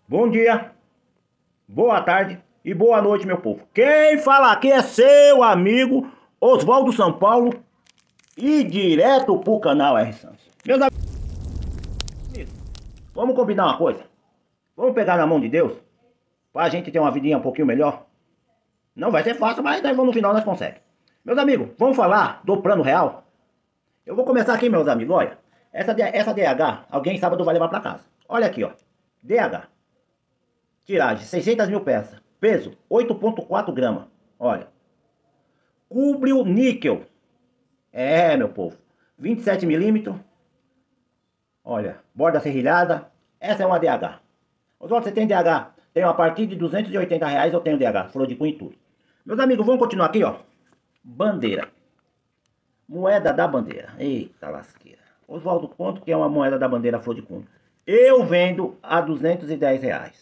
Bom dia, boa tarde e boa noite, meu povo. Quem fala aqui é seu amigo Oswaldo São Paulo e direto pro canal R Santos. Meus amigos, vamos combinar uma coisa? Vamos pegar na mão de Deus pra gente ter uma vidinha um pouquinho melhor? Não vai ser fácil, mas no final nós conseguimos. Meus amigos, vamos falar do plano real? Eu vou começar aqui, meus amigos, olha. Essa DH, alguém sábado vai levar pra casa. Olha aqui, ó. DH. Tiragem, 600 mil peças. Peso, 8,4 gramas. Olha. Cobre níquel. É, meu povo. 27 milímetros. Olha. Borda serrilhada. Essa é uma DH. Oswaldo, você tem DH? Tenho a partir de R$ 280 eu tenho DH. Flor de cunho e tudo. Meus amigos, vamos continuar aqui, ó. Bandeira. Moeda da bandeira. Eita lasqueira. Oswaldo, quanto que é uma moeda da bandeira flor de cunho? Eu vendo a R$ 210.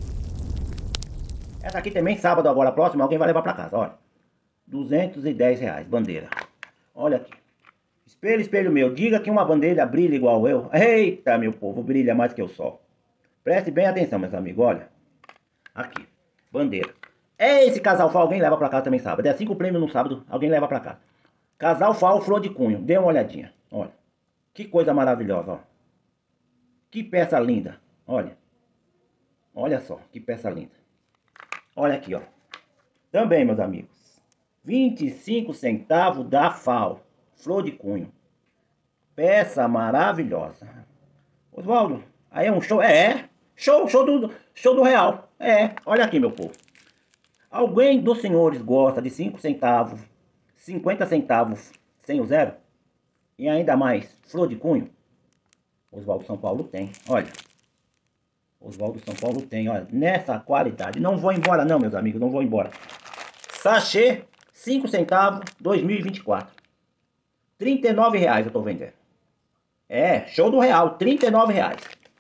Essa aqui também, sábado agora, próximo, alguém vai levar pra casa, olha. R$ 210, bandeira. Olha aqui. Espelho, espelho meu, diga que uma bandeira brilha igual eu. Eita, meu povo, brilha mais que o sol. Preste bem atenção, meus amigos, olha. Aqui, bandeira. Esse casal FAO, alguém leva pra casa também sábado. É 5 prêmios no sábado, alguém leva pra casa. Casal FAO flor de cunho, dê uma olhadinha, olha. Que coisa maravilhosa, ó. Que peça linda, olha. Olha só, que peça linda. Olha aqui, ó. Também, meus amigos. 25 centavos da FAO. Flor de cunho. Peça maravilhosa. Oswaldo, aí é um show? É. Show do real. É. Olha aqui, meu povo. Alguém dos senhores gosta de 5 centavos, 50 centavos sem o zero? E ainda mais, flor de cunho? Oswaldo São Paulo tem. Olha. Oswaldo São Paulo tem, olha, nessa qualidade. Não vou embora não, meus amigos, não vou embora. Sachê, 5 centavos, 2024. R$ 39 eu tô vendendo. É, show do real, R$ 39.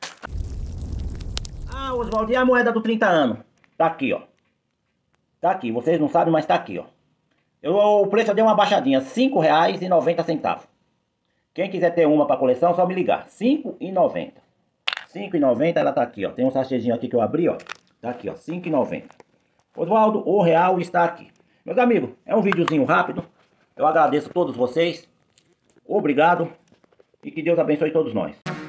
Ah, Oswaldo, e a moeda do 30 anos? Tá aqui, ó. Tá aqui, vocês não sabem, mas tá aqui, ó. O preço eu dei uma baixadinha, R$ 5,90. Quem quiser ter uma pra coleção, só me ligar. R$ 5,90. R$ 5,90 ela tá aqui, ó. Tem um sachêzinho aqui que eu abri, ó. Tá aqui, ó. R$ 5,90. Oswaldo, o real está aqui. Meus amigos, é um videozinho rápido. Eu agradeço a todos vocês. Obrigado. E que Deus abençoe todos nós.